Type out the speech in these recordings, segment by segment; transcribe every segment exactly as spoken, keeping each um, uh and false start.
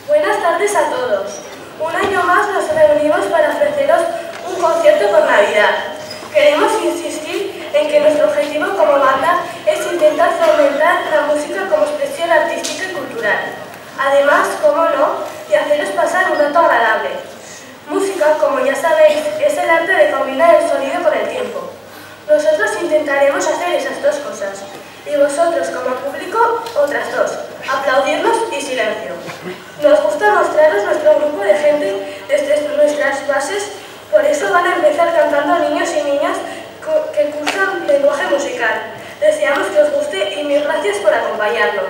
Buenas tardes a todos. Un año más nos reunimos para ofreceros un concierto por Navidad. Queremos insistir en que nuestro objetivo como banda es intentar fomentar la música como expresión artística y cultural. Además, como no, de haceros pasar un rato agradable. Música, como ya sabéis, es el arte de combinar el sonido con el tiempo. Nosotros intentaremos hacer esas dos cosas, y vosotros como público, otras dos, aplaudirnos y silencio. Nos gusta mostraros nuestro grupo de gente desde nuestras bases, por eso van a empezar cantando niños y niñas que cursan lenguaje musical. Deseamos que os guste y mil gracias por acompañarnos.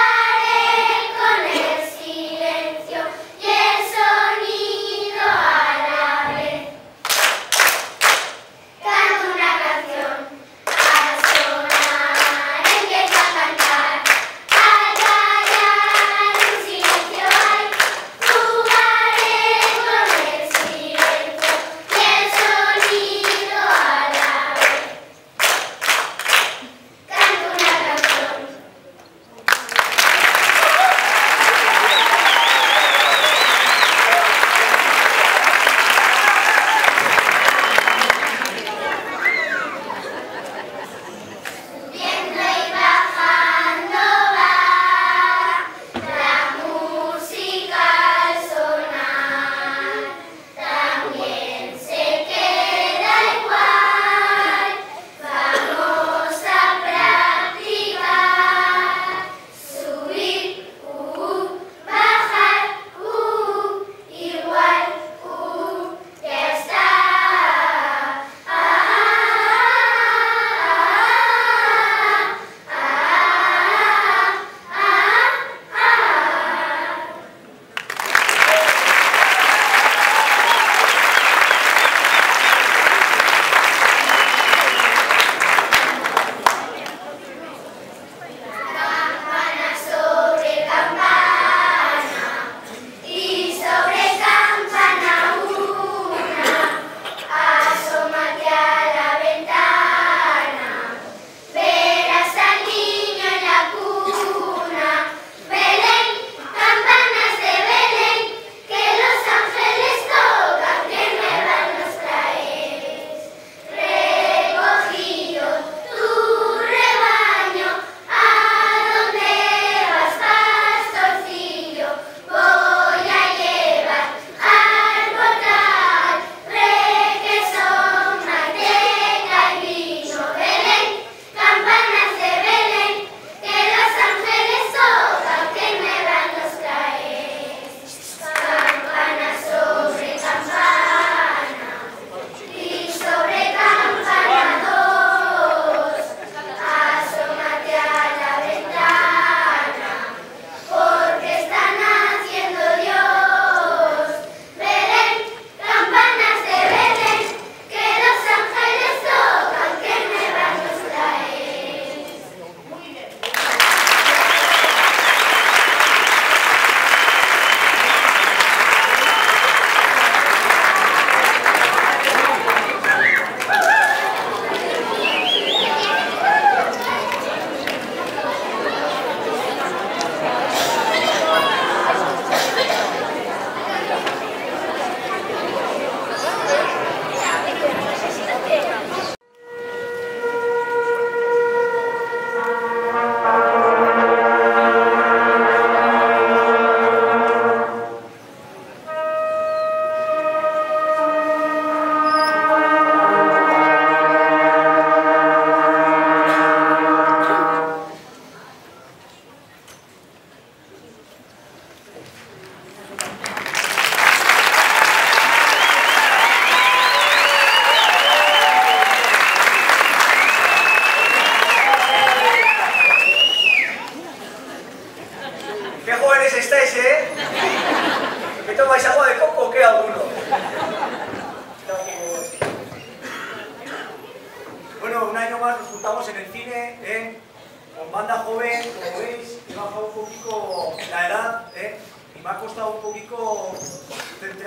Jugaré con el silencio y el sonido hay.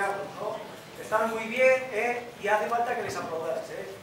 enseñarnos, ¿no? Están muy bien, ¿eh? Y hace falta que les aplaudáis, ¿eh?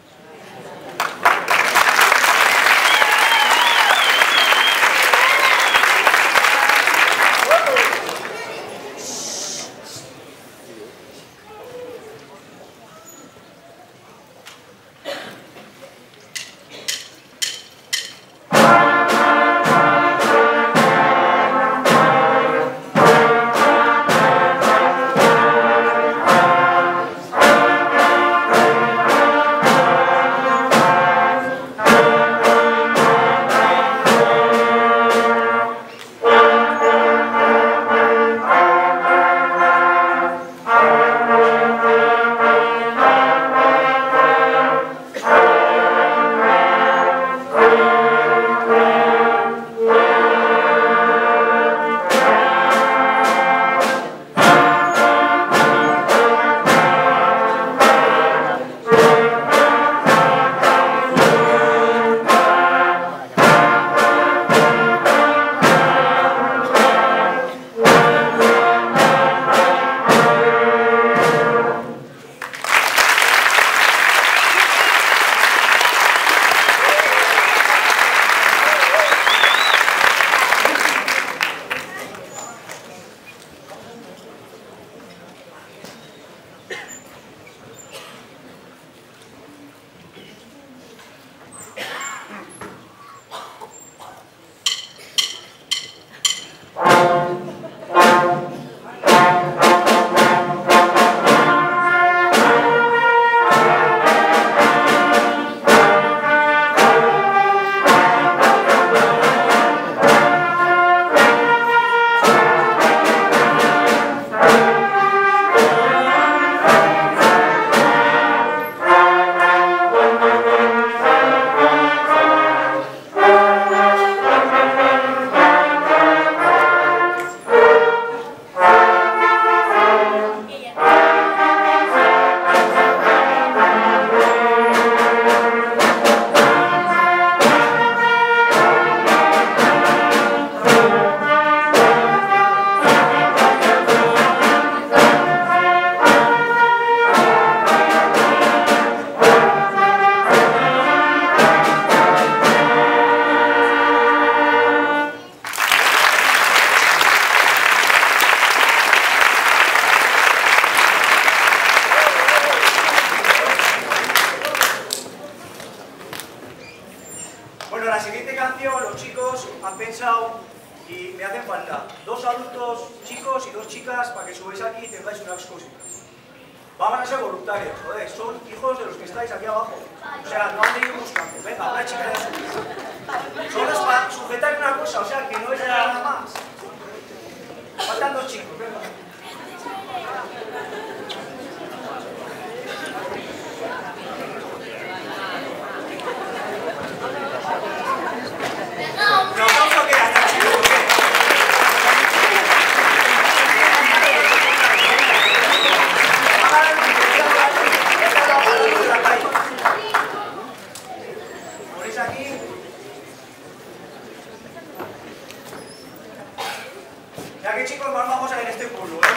La siguiente canción, los chicos han pensado y me hacen falta dos adultos chicos y dos chicas para que subáis aquí y tengáis una excursión. Van a ser voluntarios, joder, son hijos de los que estáis aquí abajo. O sea, no han de ir buscando. Venga, una chica de subir. Solo es para sujetar una cosa, o sea, que no es nada más. Faltan dos chicos, venga. Ya que chicos, más vamos a ver este pueblo, ¿eh?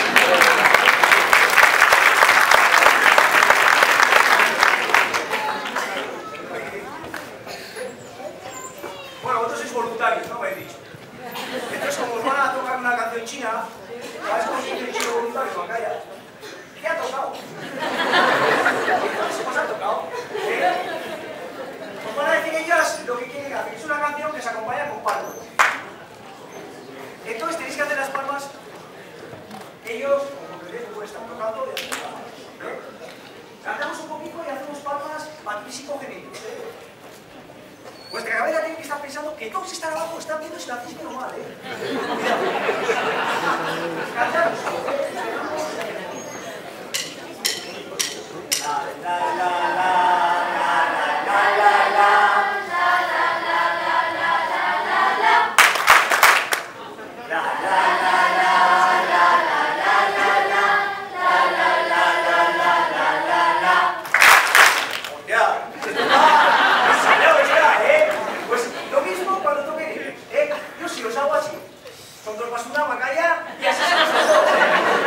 Bueno, vosotros sois voluntarios, ¿no? Me habéis dicho. Entonces, como os van a tocar una canción china, ¿sabes cómo se dice el chico voluntario? Acá ¿qué ha tocado? ¿Os ha tocado? ¿Eh? Os van a decir ellas lo que quieren hacer. Es una canción que se acompaña con palmas. Entonces tenéis que hacer las palmas, ellos, como que pueden estar tocando y haciendo palmas. ¿Eh? Cantamos un poquito y hacemos palmas magnífico-genéricos. ¿Eh? Vuestra cabeza tiene que estar pensando que todos están abajo, están viendo si lo hacéis bien o mal, ¿eh? Cantamos. La, la, la, la, la, la, la, la. Son dos basura, macaya y así se nos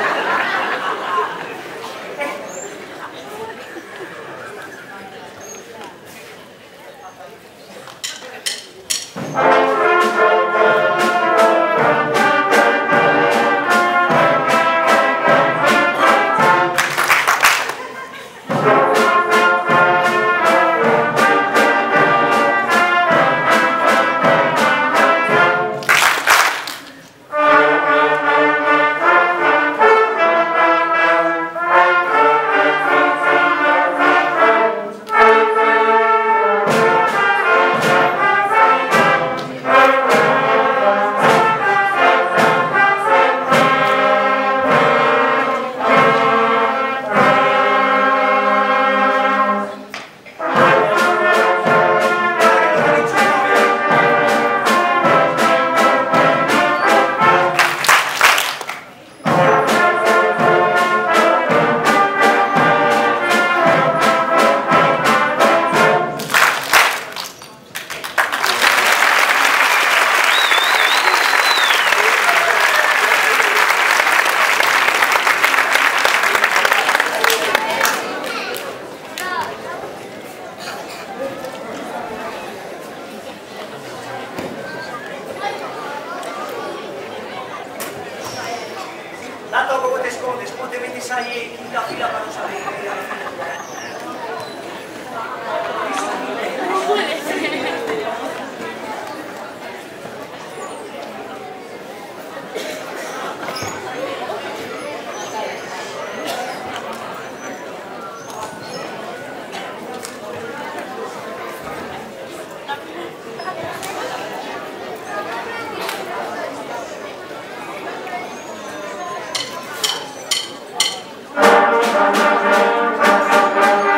aquí, quinta fila para no salir. Thank you.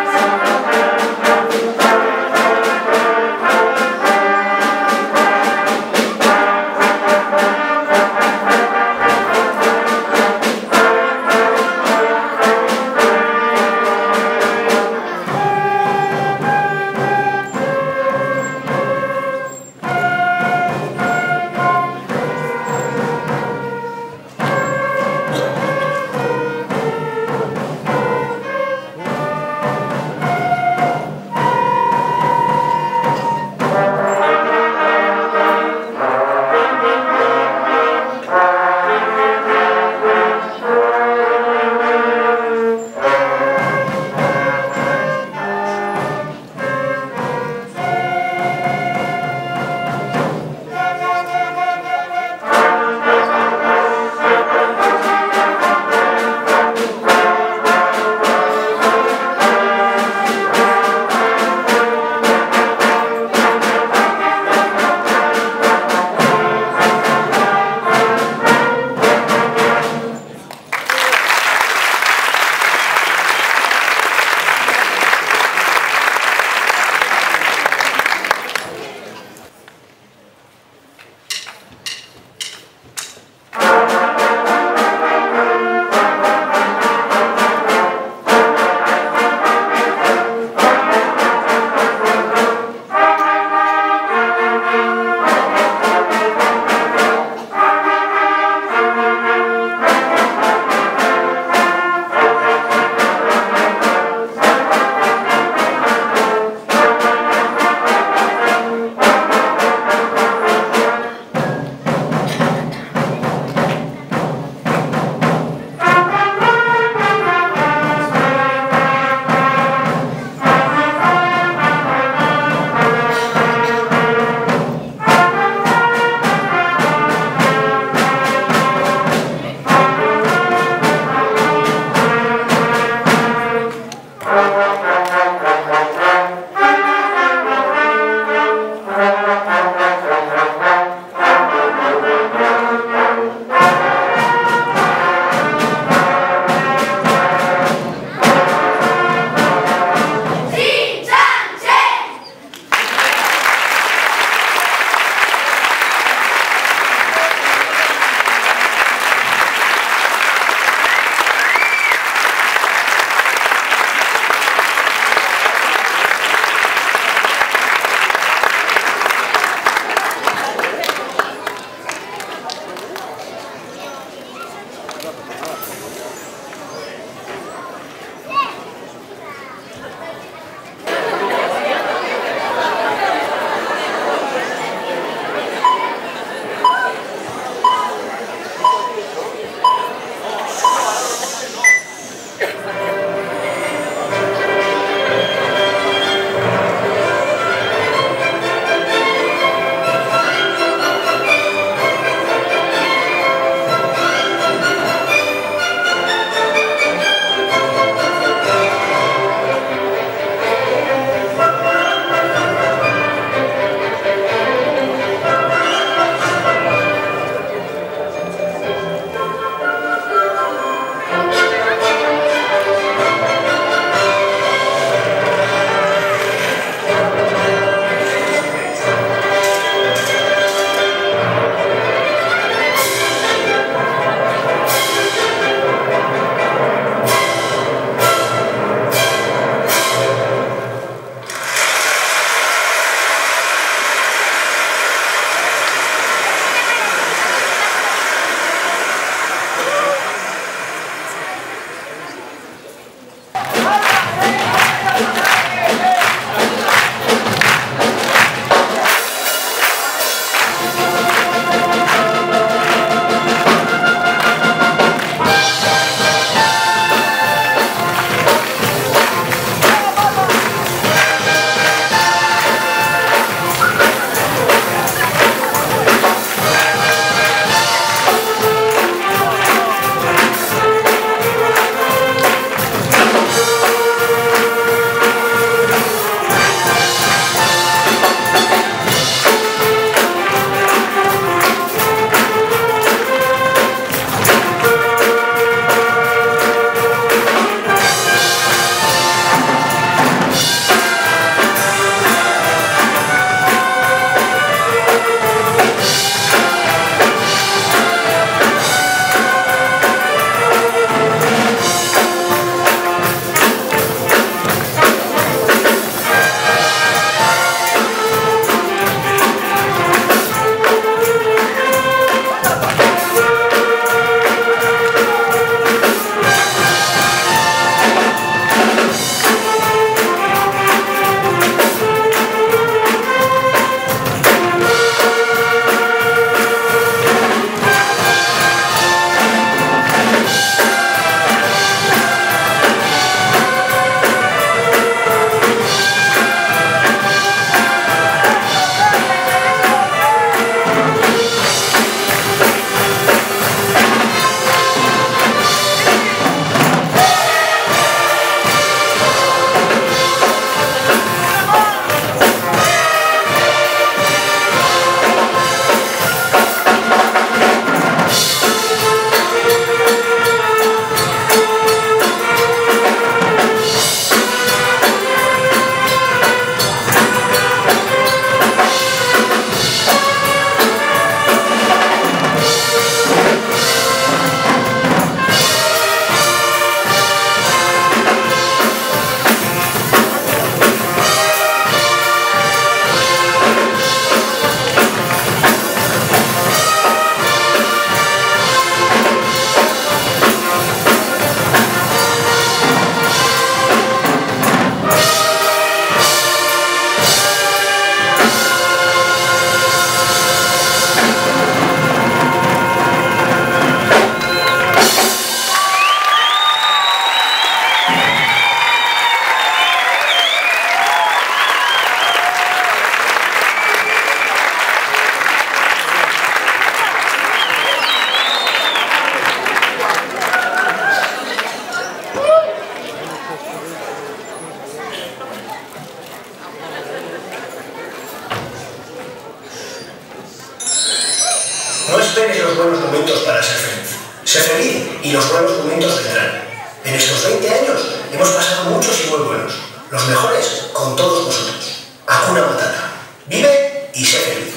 esperes los buenos momentos para ser feliz. Sé feliz y los buenos momentos vendrán. En estos veinte años hemos pasado muchos y muy buenos. Los mejores con todos vosotros. Hakuna Matata. Vive y sé feliz.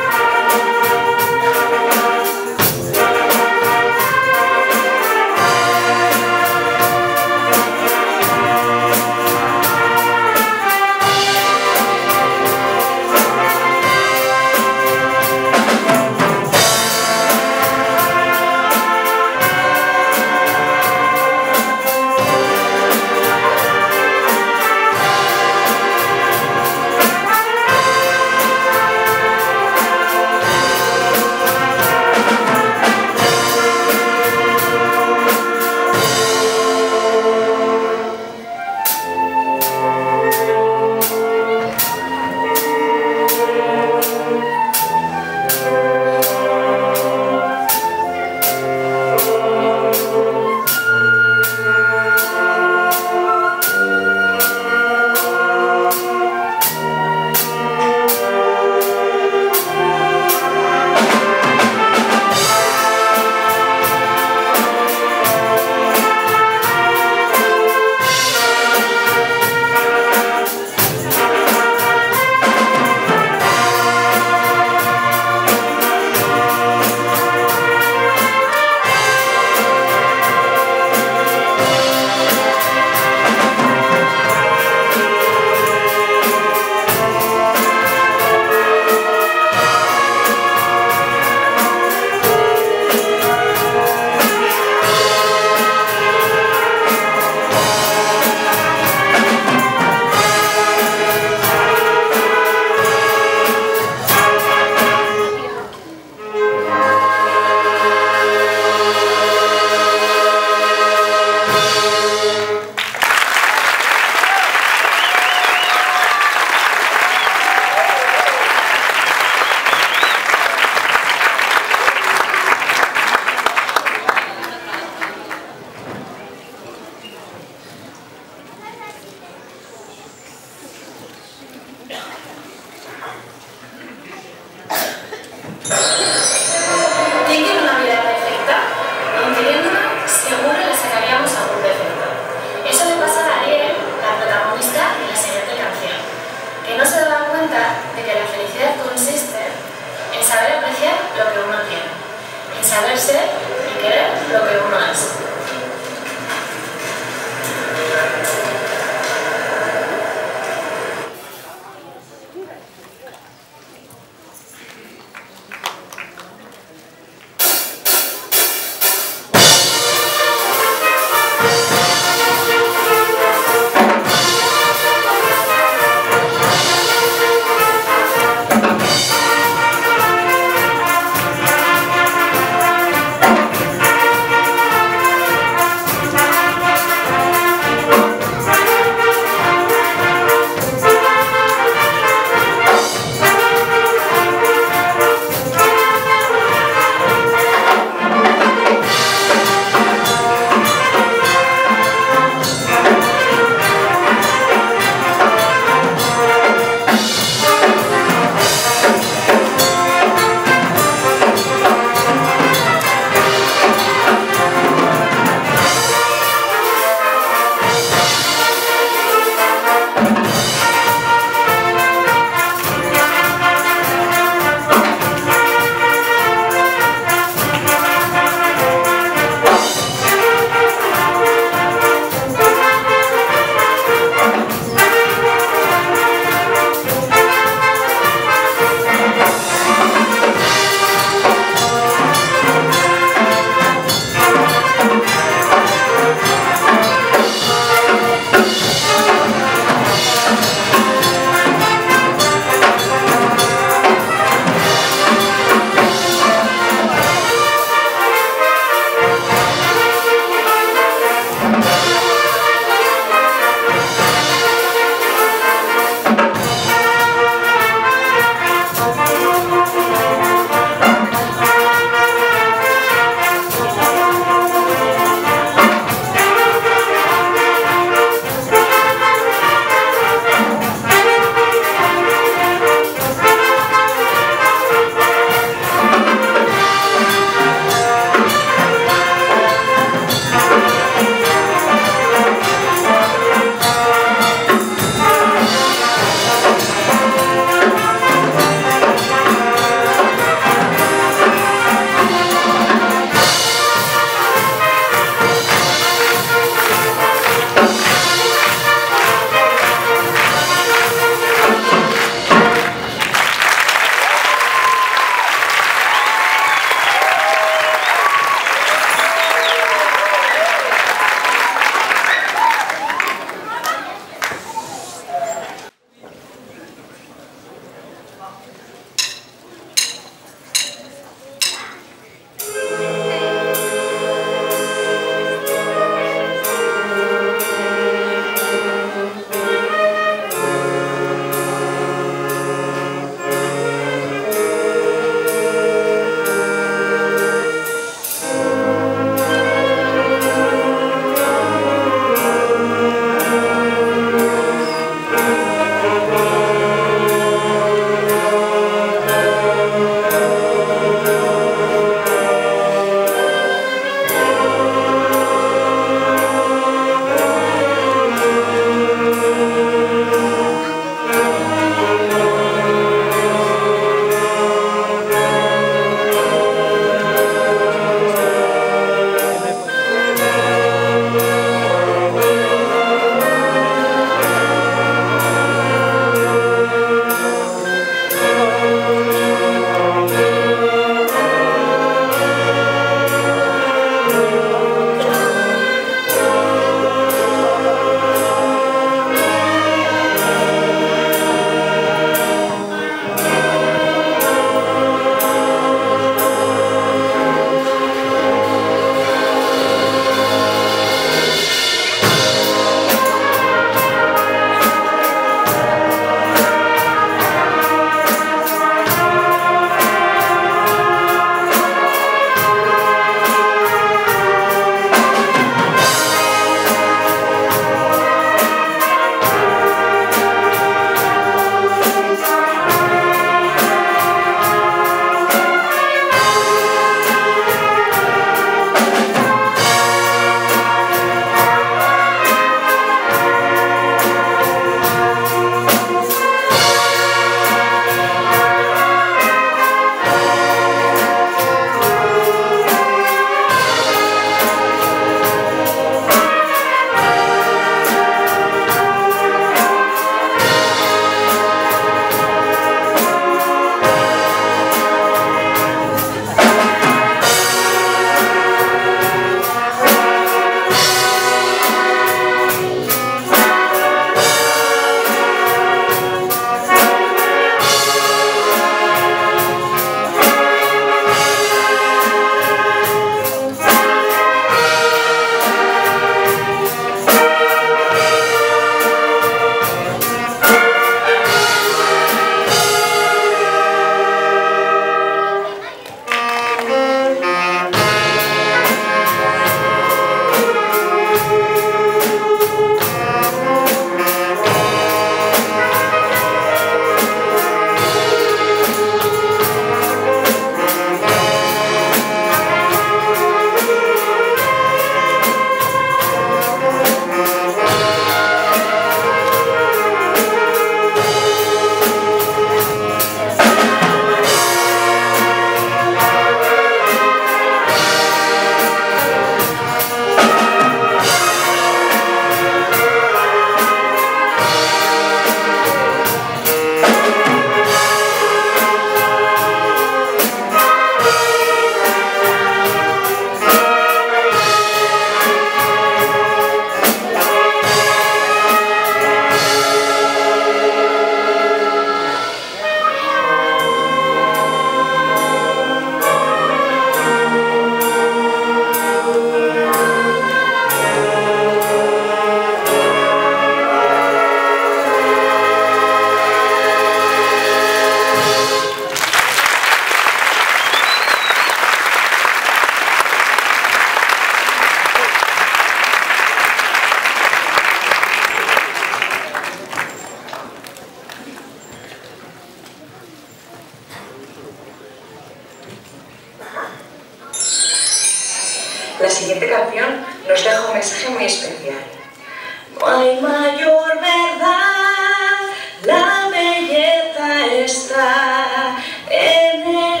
La siguiente canción nos deja un mensaje muy especial. No hay mayor verdad, la belleza está en el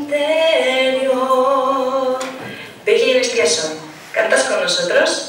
interior. Bella y Bestia son. ¿Cantas con nosotros?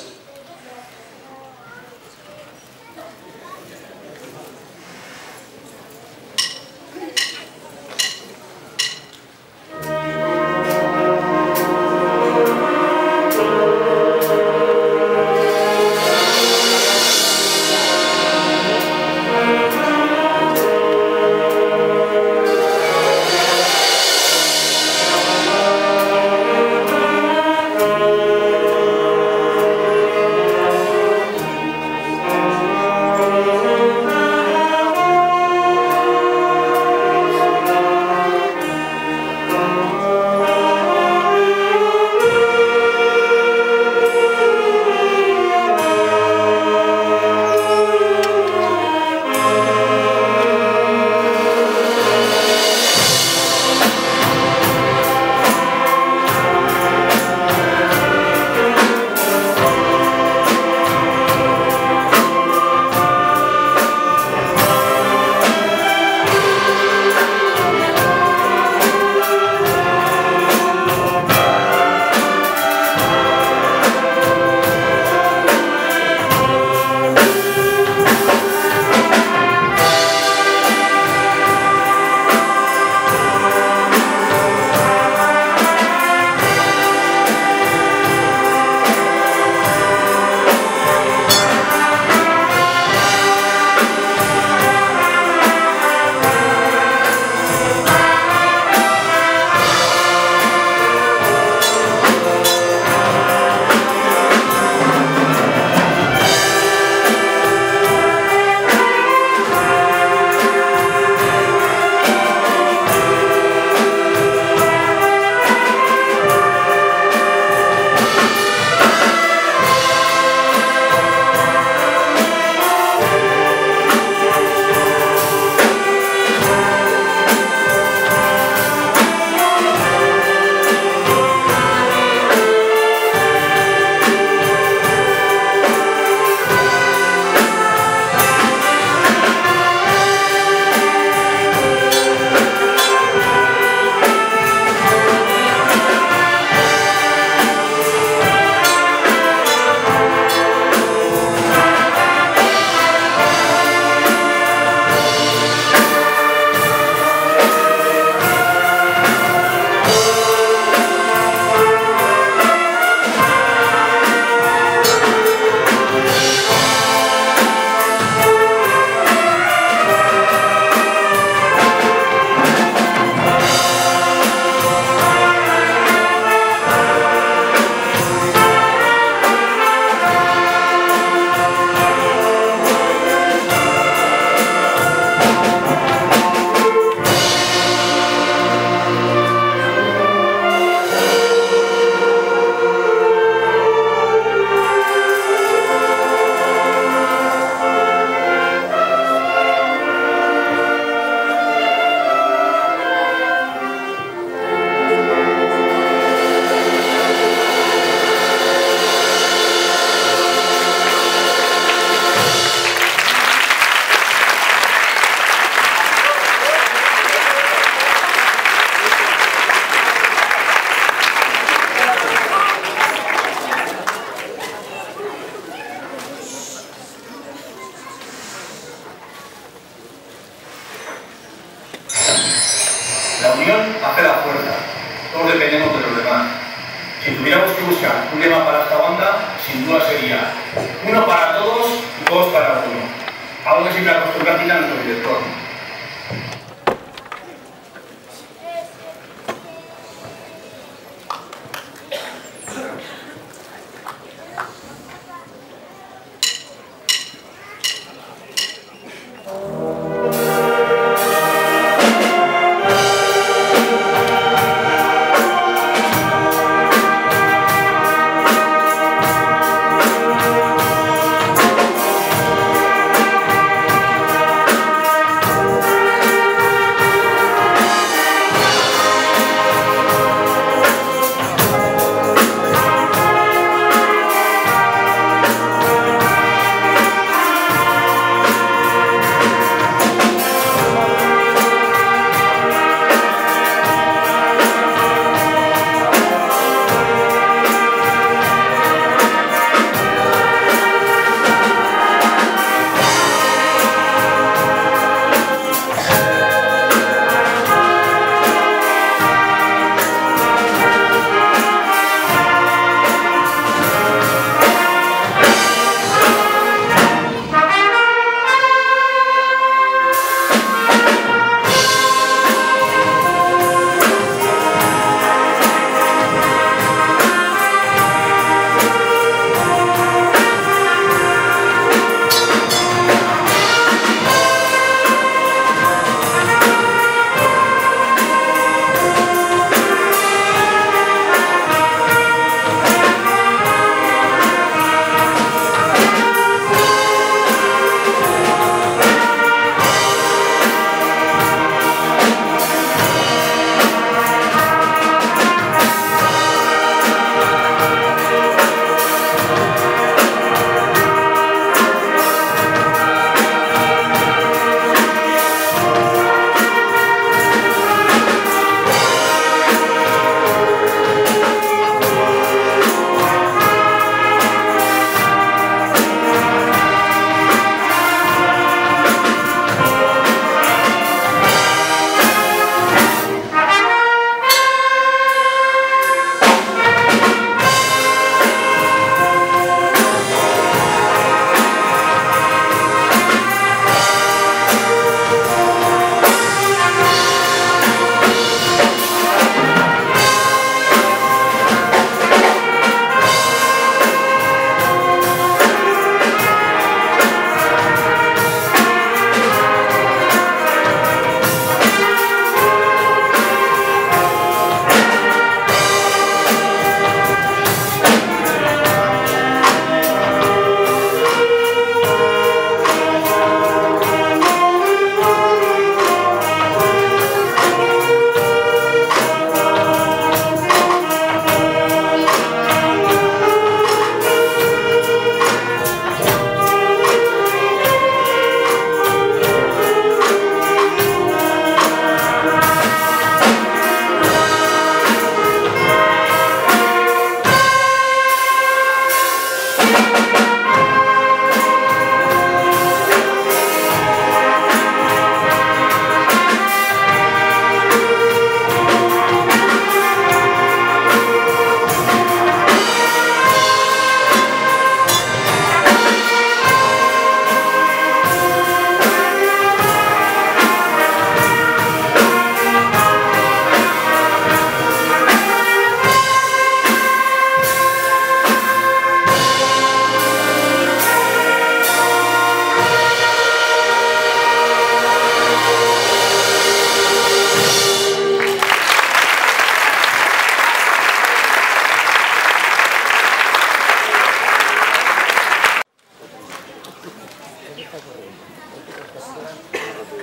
La unión hace la fuerza, todos dependemos de los demás. Si tuviéramos que buscar un lema para esta banda, sin duda sería uno para todos y todos para uno. Algo que siempre acostumbró a citar nuestro director.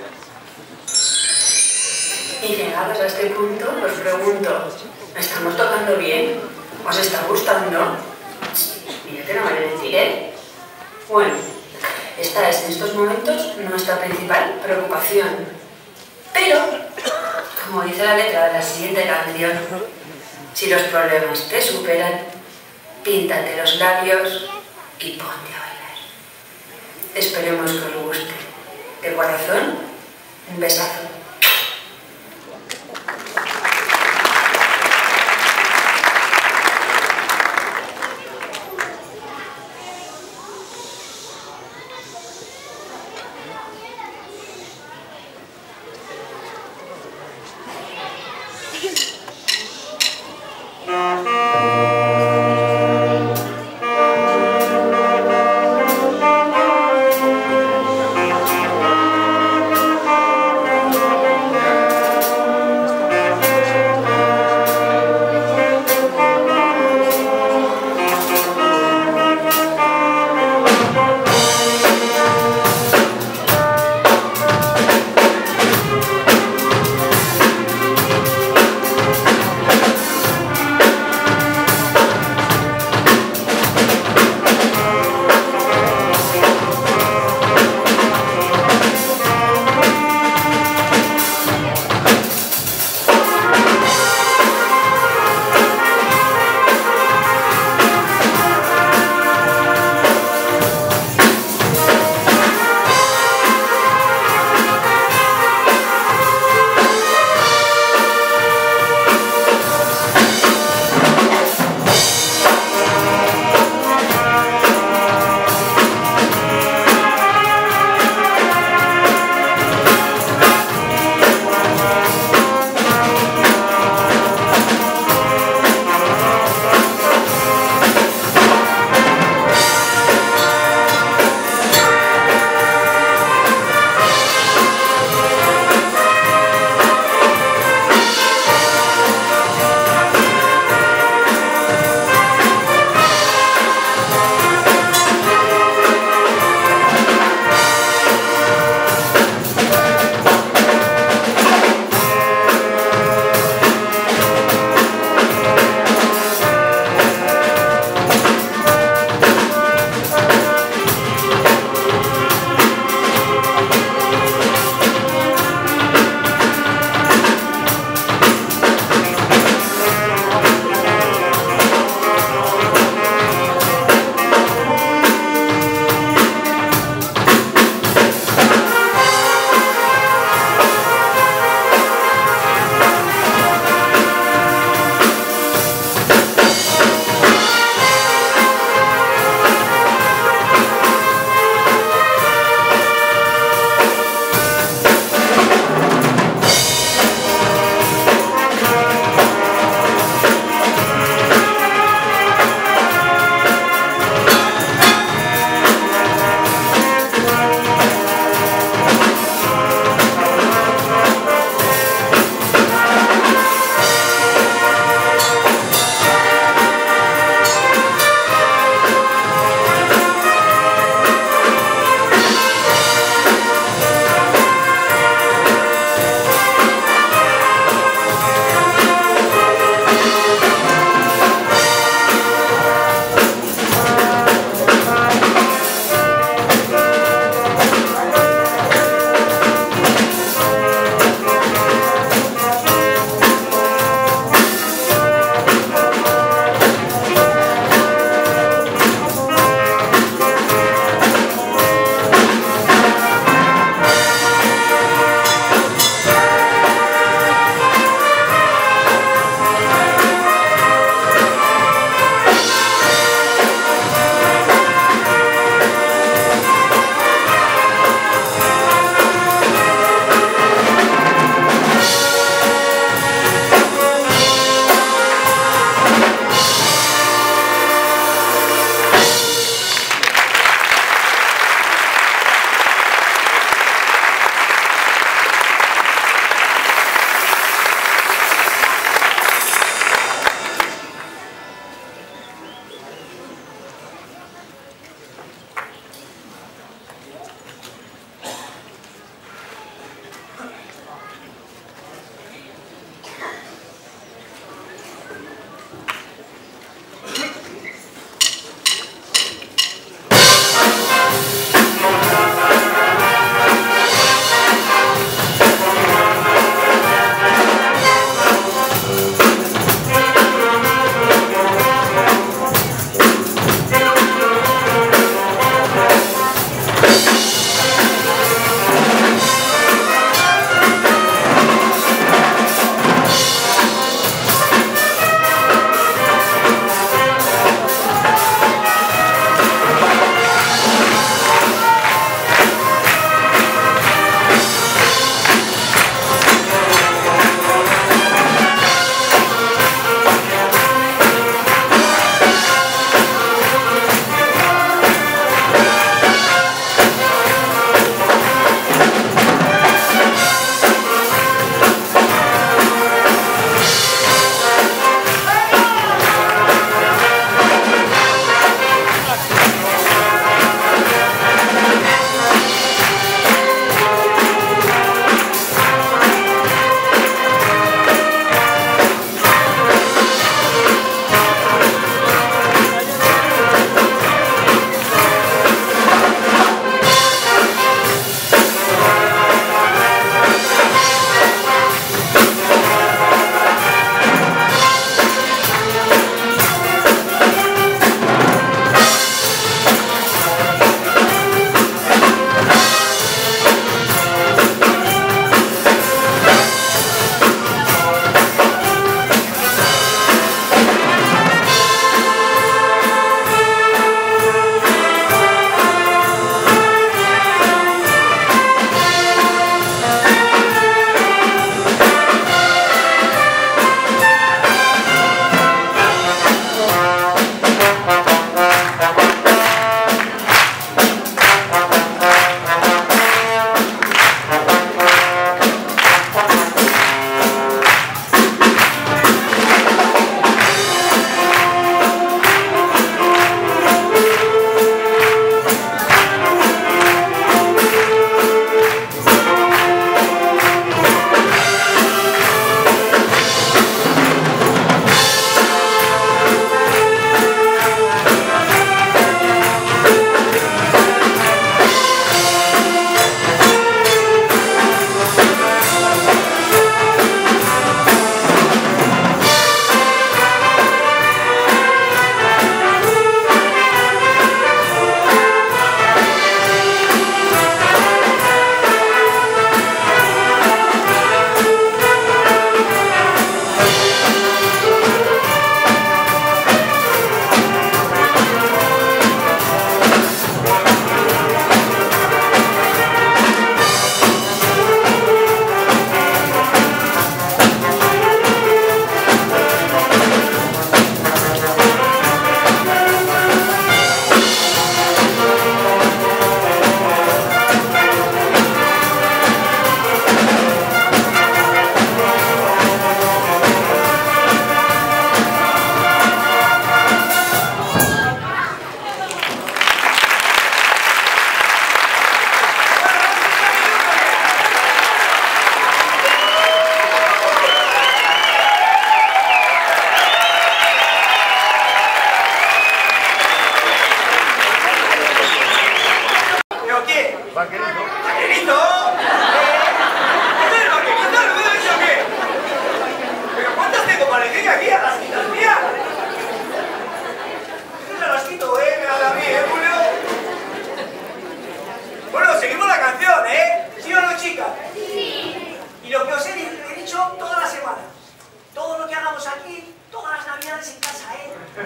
Y llegados a este punto, os pregunto, ¿estamos tocando bien? ¿Os está gustando? Mírate, no me voy a decir, ¿eh? Bueno, esta es en estos momentos nuestra principal preocupación. Pero, como dice la letra de la siguiente canción, si los problemas te superan, píntate los labios y ponte a bailar. Esperemos que os guste. De corazón, un besazo. Thank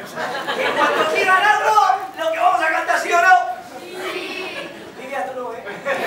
En cuanto digan algo, lo que vamos a cantar, ¿sí o no? Sí. Lidia, tú no, ¿eh?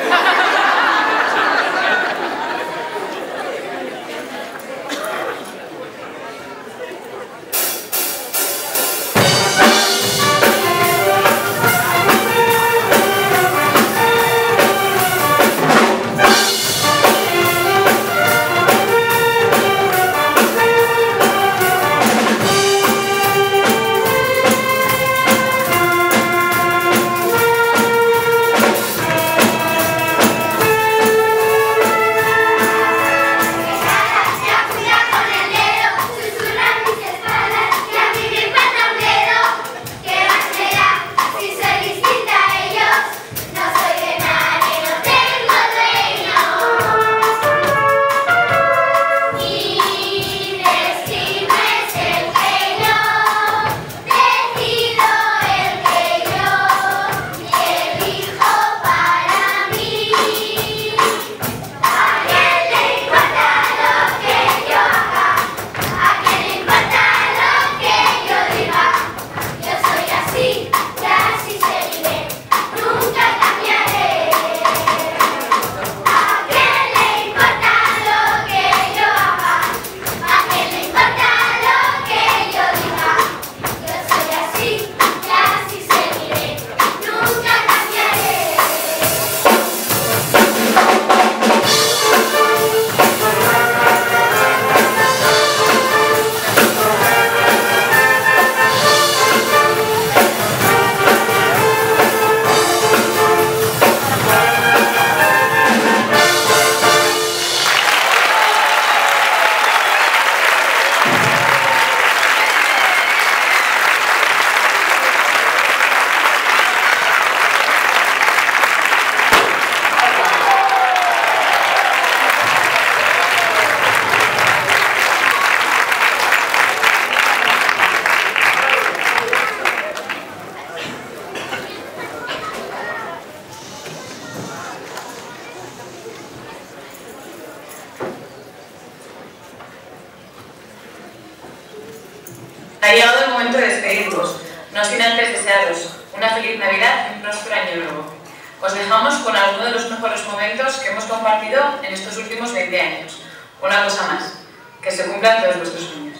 Ha llegado el momento de despedirnos, no sin antes desearos una feliz Navidad y un próspero año nuevo. Os dejamos con algunos de los mejores momentos que hemos compartido en estos últimos veinte años. Una cosa más, que se cumplan todos vuestros sueños.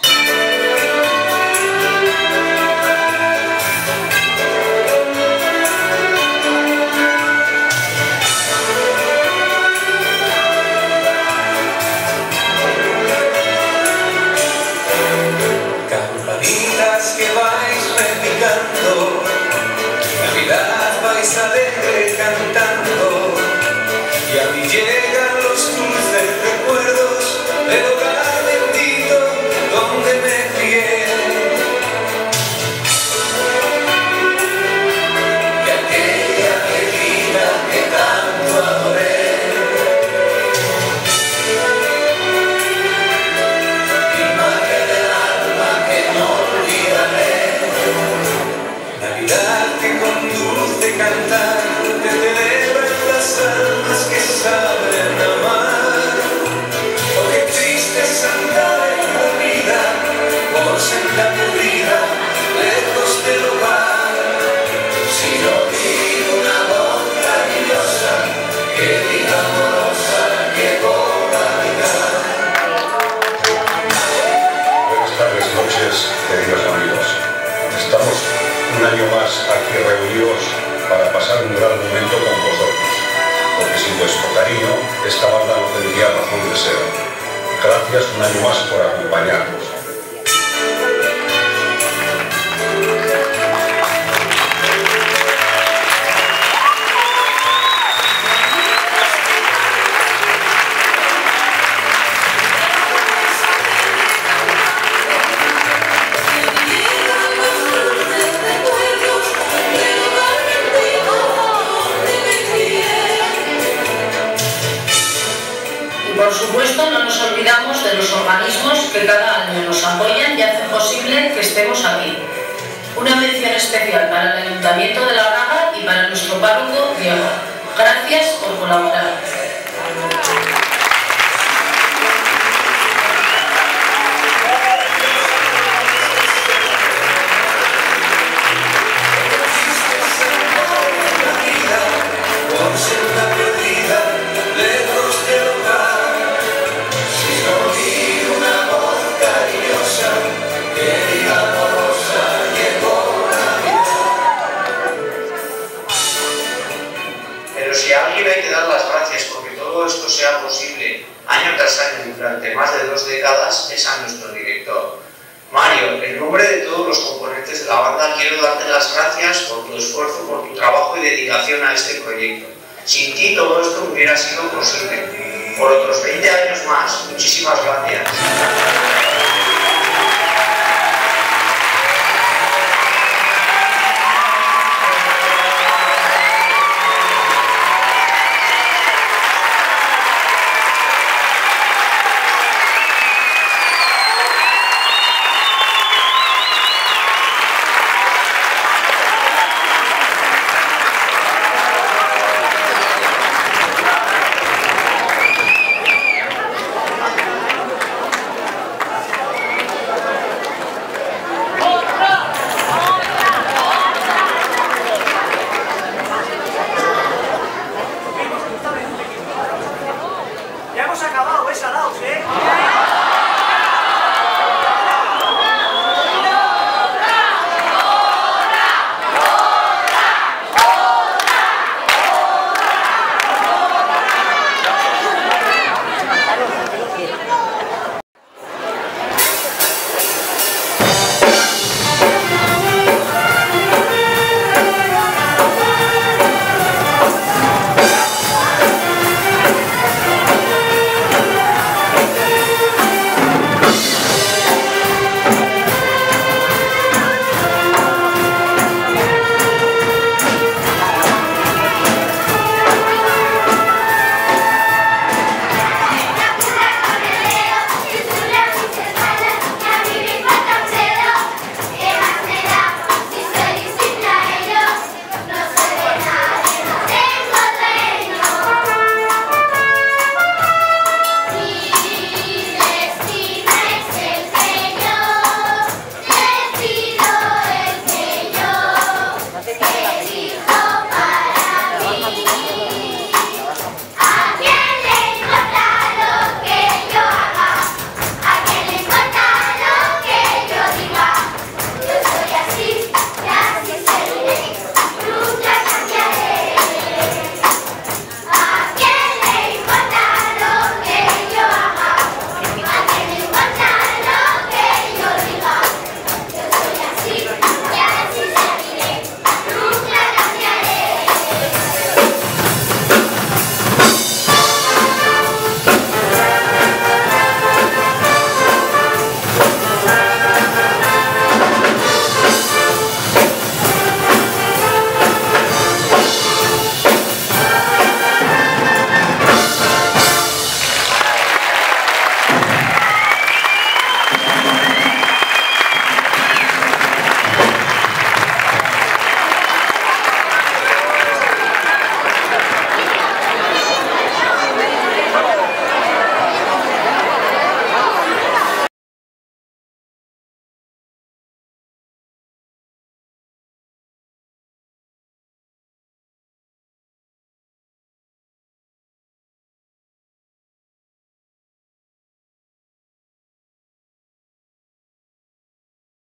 Que vais replicando, Navidad vais alegre cantando, y a mí llegan los dulces recuerdos del hogar bendito donde me crié. Y aquella vida que tanto adoré, mi madre del alma que no Navidad que conduce cantar, te celebran las almas que saben amar. Oh, qué triste es andar en la vida, por senda perdida, lejos del hogar. Si no digo una voz cariñosa, que diga amorosa, llegó Navidad. Buenas tardes, noches, queridos amigos. Estamos un año más aquí reunidos para pasar un gran momento con vosotros, porque sin vuestro cariño esta banda no tendría razón de ser. Gracias un año más por acompañarnos. Por supuesto, no nos olvidamos de los organismos que cada año nos apoyan y hacen posible que estemos aquí. Una mención especial para el Ayuntamiento de La Braga y para nuestro párroco Diego. Gracias por colaborar. sea posible año tras año durante más de dos décadas es a nuestro director. Mario, en nombre de todos los componentes de la banda quiero darte las gracias por tu esfuerzo, por tu trabajo y dedicación a este proyecto. Sin ti todo esto no hubiera sido posible. Por otros veinte años más, muchísimas gracias. Ya hemos acabado, ¿eh, salaos, eh?